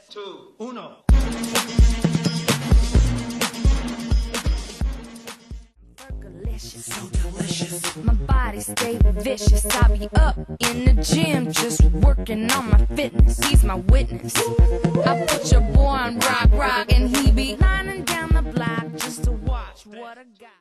2, 1. So delicious. My body stay vicious. I be up in the gym just working on my fitness. He's my witness. I put your boy on rock, and he be lining down the block just to watch what I got.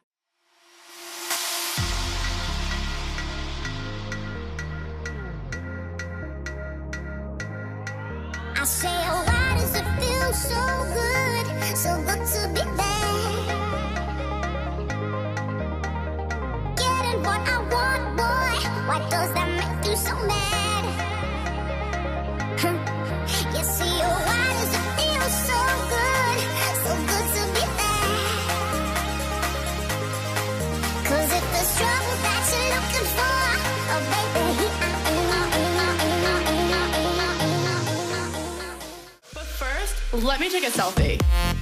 I say, oh, why does it feel so good to be there? Getting what I want, boy, why does that make you so mad? You see, oh, why does it feel so good to be there? 'Cause if there's trouble that you're looking for, oh, baby, here I am. But first, let me take a selfie.